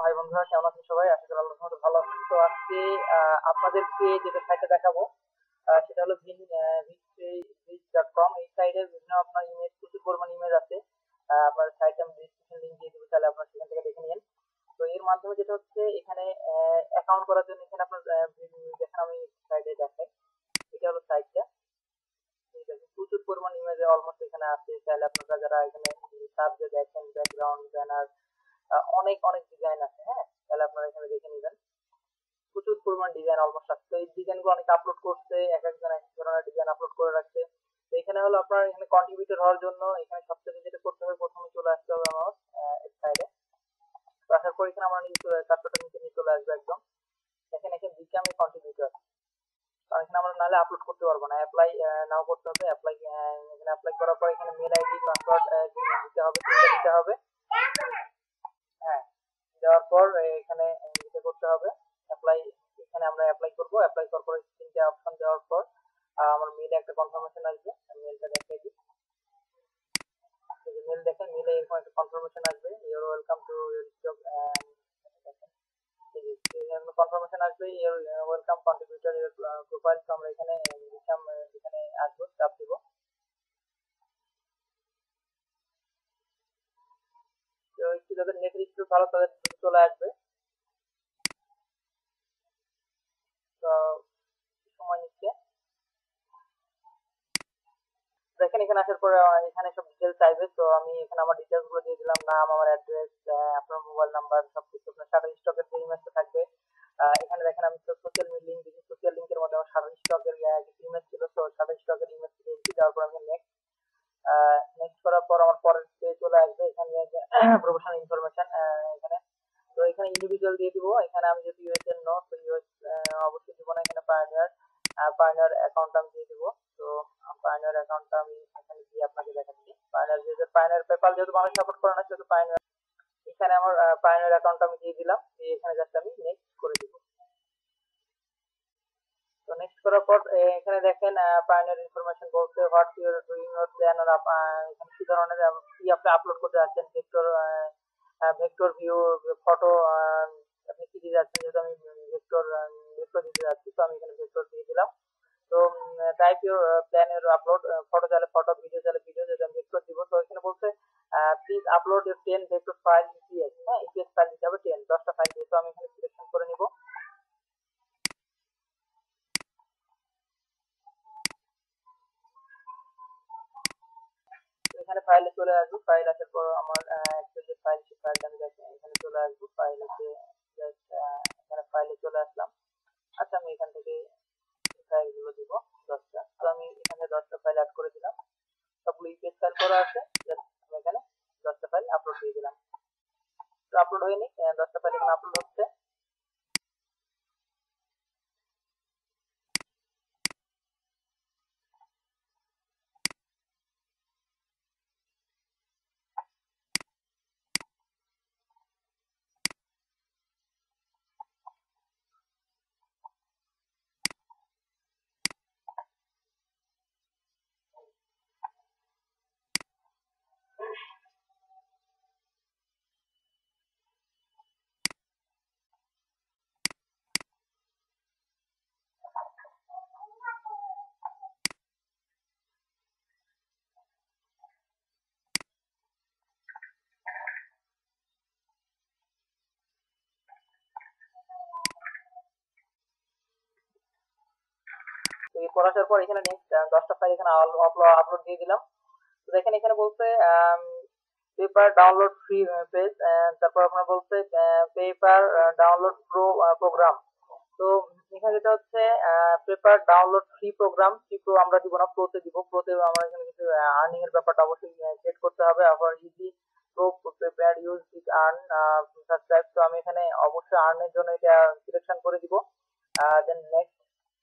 ভাই বন্ধুরা, কেমন আছেন সবাই? আশা করি আল্লাহর রহমতে ভালো আছেন। তো আজকে আপনাদেরকে যেটা সাইটে দেখাবো সেটা হলো ভিচ.কম। এই সাইটে বিভিন্ন আপনার ইমেজ, প্রচুর পরিমাণ ইমেজ আছে। আপনার সাইটে আমি ডিসক্রিপশন লিংক দিয়ে দেবো, তাহলে আপনারা সেখান থেকে দেখে নিন। তো এর মাধ্যমে যেটা হচ্ছে, এখানে অ্যাকাউন্ট করার জন্য এখানে আপনার দেখেন, আমি সাইটে দেখাই। এটা হলো সাইটটা। ঠিক আছে, প্রচুর পরিমাণ ইমেজ অলমোস্ট এখানে আছে। চাইলে আপনারা যারা এখানে সার্চে দেখেন, ব্যাকগ্রাউন্ড, ব্যানার, অনেক অনেক ডিজাইন আছে। হ্যাঁ, তাহলে আপনারা এখানে দেখে নিবেন। প্রচুর পরিমাণ ডিজাইন অলমোস্ট আছে। তো এই ডিজাইন গুলো অনেকে আপলোড করছে, এক একজন এক এক ধরনের ডিজাইন আপলোড করে রাখছে। তো এখানে হলো আপনার এখানে কন্ট্রিবিউটর হওয়ার জন্য এখানে সবচেয়ে যেটা করতে হবে, প্রথমে চলে আসতে হবে আমার সাইডে। তো আসার পর এখানে আমরা নিচে কার্সরটা নিচে নিয়ে চলে আসবে একদম। দেখেন এখানে বিকাম এ কন্ট্রিবিউটর। কারণ এখানে আমরা নাহলে আপলোড করতে পারবো না। অ্যাপ্লাই নাও করতে হবে। এখানে অ্যাপ্লাই করার পর এখানে মেল আইডি, পাসওয়ার্ড দিতে হবে, তিনটা দিতে হবে। হ্যাঁ, দেওয়ার পর এখানে যেটা করতে হবে, অ্যাপ্লাই। এখানে আমরা অ্যাপ্লাই করব। অ্যাপ্লাই করার পর তিনটে অপশন দেওয়ার পর আমার মেইলে একটা কনফার্মেশন আসবে। আমি মেইলটা দেখিয়ে দিই। এই যে মেইল দেখেন, মেইলে এরকম একটা কনফার্মেশন আসবে, your welcome to your job. এই যে কনফার্মেশন আসবে, your welcome contributor your profile. তো আমরা এখানে লিখলাম, এখানে আসবো, চাপ দিব। তো একটু যাদের নেট একটু ভালো, তাদের দ্রুত চলে আসবে। তো সময় নিচ্ছে। দেখেন এখানে আসার পরে এখানে সব ডিটেলস চাইবে। তো আমি এখানে আমার ডিটেলস গুলো দিয়ে দিলাম, নাম, আমার অ্যাড্রেস, আপনার মোবাইল নাম্বার, সবকিছু। আপনার শাটার স্টকের যে ইমেজটা থাকবে, এখানে দেখেন আমি তো সোশ্যাল লিঙ্ক দিয়েছি। সোশ্যাল লিঙ্কের মধ্যে আমার শাটার স্টকের কিছু ইমেজ ছিল। তো শাটার স্টকের ইমেজ দিয়েছি, দেওয়ার পর আমি নেক্সট। নেক্সট করার পর আমার পরের পেজ চলে আসবে। এখানে প্রফেশনাল ইনফরমেশন এখানে। তো এখানে ইন্ডিভিজুয়াল দিয়ে দিব। এখানে আমি যদি ইউএস এর নো, তো ইউএস অবশ্যই দিব না। এখানে পায়োনিয়ার, পায়োনিয়ার অ্যাকাউন্ট আমি দিয়ে দিব। তো পায়োনিয়ার অ্যাকাউন্টটা আমি এখানে দিয়ে আপনাকে দেখাচ্ছি। পায়োনিয়ার যেহেতু, পায়োনিয়ার পেপাল যেহেতু মানুষ সাপোর্ট করে না, সেহেতু পায়োনিয়ার। এখানে আমার পায়োনিয়ার অ্যাকাউন্টটা আমি দিয়ে দিলাম। দিয়ে এখানে জাস্ট আমি নেক্সট করে দিব। তো নেক্সট করার পর এখানে দেখেন পায়োনিয়ার ইনফরমেশন বলতে, what your doing your plan, আর এখানে কি ধরনের কি আপনি আপলোড করতে যাচ্ছেন, ভেক্টর, ভেক্টর ভিউ, ফটো, আপনি কি দিতে যাচ্ছেন। যেহেতু আমি ভেক্টর ভেক্টর দিতে যাচ্ছি, তো আমি এখানে ভেক্টর দিয়ে দিলাম। তো type your plan your upload, photo চাইলে ফটো, ভিডিও চাইলে ভিডিও, যেটা আমি ভেক্টর দিব। তো এখানে বলছে please upload your 10 vector file EPS. হ্যাঁ, ইপিএস ফাইল দিতে হবে 10টা ফাইল দিয়ে। তো আমি এখানে সিলেকশন করে নিব। তো এখানে ফাইলে চলে আসবো। ফাইল আসার পর আমার অ্যাকচুয়ালি যে ফাইল, সেই ফাইলটা আমি দেখেন এখানে চলে আসবো। ফাইল এসে জাস্ট এখানে ফাইলে চলে আসলাম। আচ্ছা, আমি এখান থেকে ফাইল গুলো দিব 10টা। তো আমি এখানে 10টা ফাইল অ্যাড করে দিলাম। সবগুলো ইপিএস ফাইল করা আছে। জাস্ট আমি এখানে 10টা ফাইল আপলোড দিয়ে দিলাম। তো আপলোড হয়নি, 10টা ফাইল এখানে আপলোড হচ্ছে। তো এরপর আসার পর এখানে নেক্সট 10টা ফাইল এখানে আপলোড দিয়ে দিলাম। তো দেখেন এখানে বলছে পেপার ডাউনলোড ফ্রি পেজ। তারপর আপনার বলছে পেপার ডাউনলোড প্রো প্রোগ্রাম। তো এখানে যেটা হচ্ছে paper download free program, free pro আমরা দিব না, প্রোতে দিব। প্রোতে আমরা এখানে কিছু আর্নিং এর ব্যাপারটা অবশ্যই সেট করতে হবে। আবার easy pro prepare use with earn subscribe. তো আমি এখানে অবশ্যই আর্নের জন্য এটা সিলেকশন করে দিব। Then next.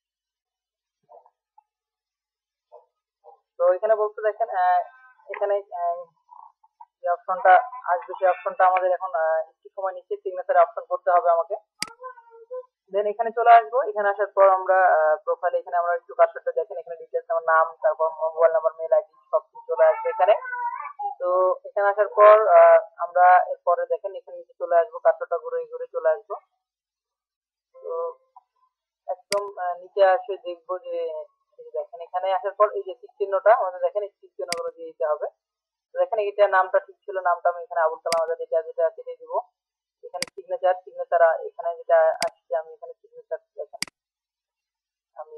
তো এখানে বলতে দেখেন এখানে যে অপশনটা আসবে, সেই অপশনটা আমাদের এখন একটু সময় নিচ্ছে। সিগনেচার অপশন করতে হবে আমাকে। দেন এখানে চলে আসবো। এখানে আসার পর আমরা প্রোফাইলে এখানে আমরা একটু কার্সরটা দেখেন, এখানে ডিটেলস, আমার নাম, তারপর মোবাইল নাম্বার, মেল আইডি, সবকিছু চলে আসবে এখানে। তো এখানে আসার পর আমরা এরপরে দেখেন এখানে নিচে চলে আসবো, কার্সরটা ঘুরে ঘুরে চলে আসবো। তো একদম নিচে আসে দেখবো যে এই যে দেখেন এখানে আসার পর এই যে টিক চিহ্নটা আমাদের দেখেন এই টিক চিহ্নগুলো দিয়ে দিতে হবে। তো দেখেন এটা নামটা ঠিক ছিল, নামটা আমি এখানে আবুল কালাম আজাদ যেটা যেটা সেটাই দিব। এখানে সিগনেচার এখানে যেটা আসছে আমি এখানে সিগনেচার দেখেন আমি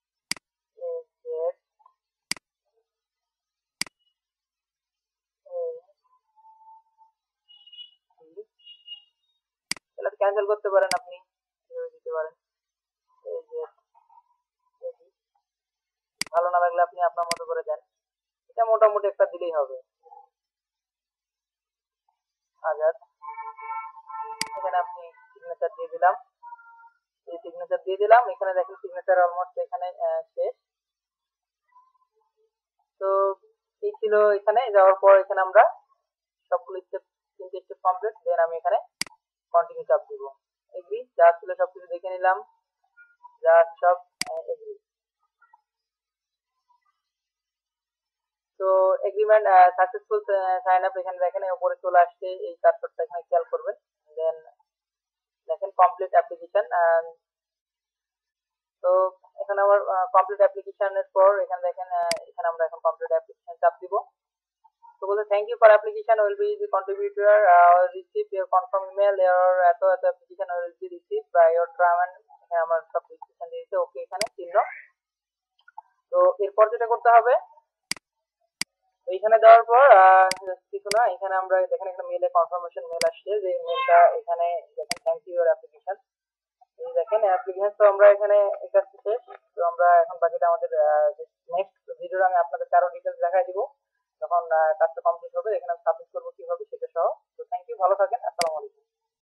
তাহলে ক্যান্সেল করতে পারেন, আপনি এভাবে দিতে পারেন। এই যে ভালো না লাগলে আপনি আপনার মতো করে দেন, এটা মোটামুটি একটা দিলেই হবে। আজাদ, এখানে আপনি সিগনেচার দিয়ে দিলাম, এই সিগনেচার দিয়ে দিলাম। এখানে দেখেন সিগনেচার অলমোস্ট এখানে শেষ। তো এই ছিল, এখানে যাওয়ার পর এখানে আমরা সবগুলো স্টেপ, 3টে স্টেপ কমপ্লিট, দেন আমি এখানে কন্টিনিউ চাপ দিব। এগ্রি, যা ছিল সবকিছু দেখে নিলাম, যা সব এগ্রি। তো এগ্রিমেন্ট সাকসেসফুল সাইন আপ, এখানে দেখেন উপরে চলে আসছে, এই কার্সরটা এখানে খেয়াল করবেন। দেন দেখেন কমপ্লিট অ্যাপ্লিকেশন। তো এখানে আমার কমপ্লিট অ্যাপ্লিকেশনের পর এখানে দেখেন এখানে আমরা এখন কমপ্লিট অ্যাপ্লিকেশন চাপ দিব। তো বলতে thank you for application will be the contributor receive your confirm email your এত এত application will be receive by your team and, এখানে আমার সব ডিসক্রিপশন দিয়েছে, ওকে এখানে চিহ্ন। তো এরপর যেটা করতে হবে, এইখানে দেওয়ার পর কিছু না, এখানে আমরা দেখেন একটা মেলে কনফার্মেশন মেল আসছে, যে মেলটা এখানে দেখেন থ্যাংক ইউ ইউর অ্যাপ্লিকেশন। এই দেখেন অ্যাপ্লিকেশন তো আমরা এখানে এটা শেষ। তো আমরা এখন বাকিটা আমাদের নেক্সট ভিডিওতে আমি আপনাদের আরো ডিটেলস দেখাই দিব, যখন কাজটা কমপ্লিট হবে। এখানে সাবমিট করবো কিভাবে সেটা